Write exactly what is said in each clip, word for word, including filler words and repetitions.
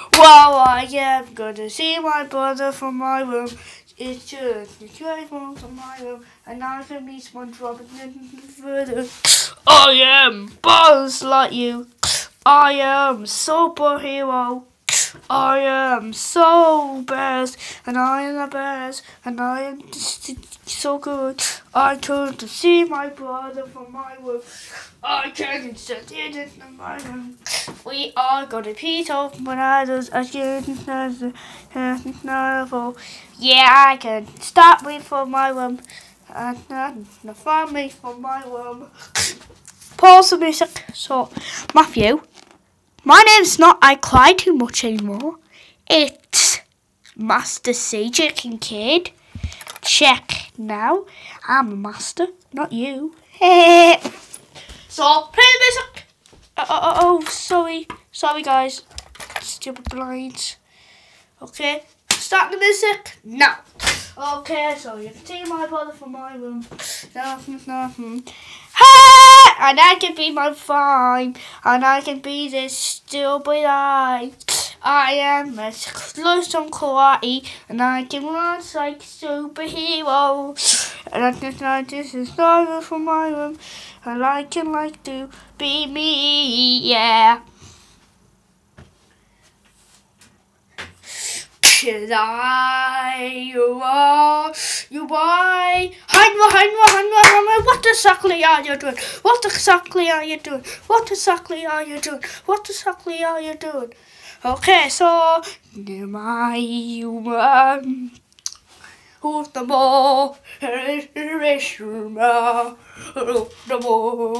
Well, I am gonna see my brother from my room. It's just the great one from my room, and I can be SpongeBob and further. I am Buzz Lightyear. I am superhero. I am so best, and I am the best, and I am so good. I turn to see my brother from my room. I can sit in my room. We are gonna beat up bananas against novel. Yeah, I can stop me from my room, and then find me from my room. Pause the music. So, Matthew. My name's not I Cry Too Much anymore. It's Master Sage Kincaid. Check now. I'm a master, not you. So, play the music. Oh, oh, oh, sorry. Sorry, guys. Stupid lines. Okay, start the music now. Okay, so you can see my brother from my room. Hey! And I can be my fine, and I can be this stupid eye. I am a close on karate, and I can run like a superhero. And I can like this is not from my room, and I can like to be me, yeah. Cause I, you are, you are, Hanwa, Hanwa, Hanwa, Hanwa, what exactly are you doing? What exactly are you doing? What exactly are you doing? What exactly are you doing? Okay, so, my, you are, who's the ball? Who's the ball? The ball,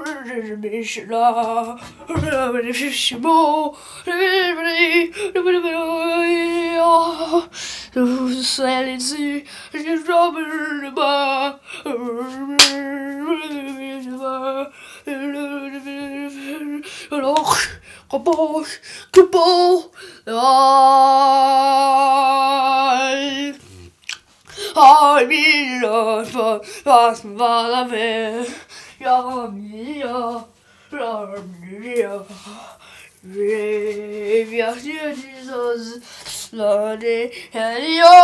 I mean, for fast for the ja, ja, ja, ja. Wir sind dieses Lade, ja,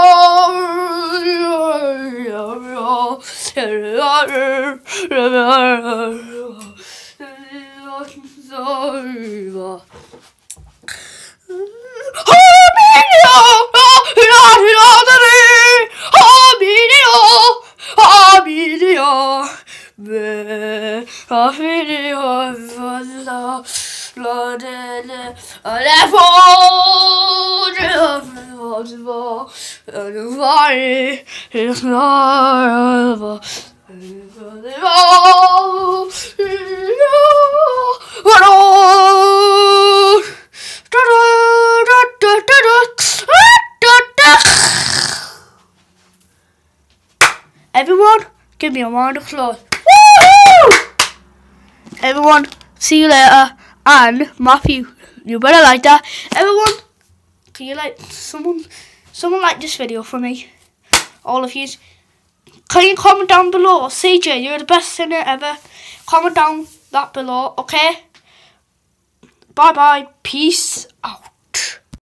Everyone, give me a round of applause. Woohoo! Everyone, see you later. And Matthew, you better like that. Everyone, can you like someone? Someone like this video for me. All of you. Can you comment down below? C J, you're the best singer ever. Comment down that below, okay? Bye bye. Peace out.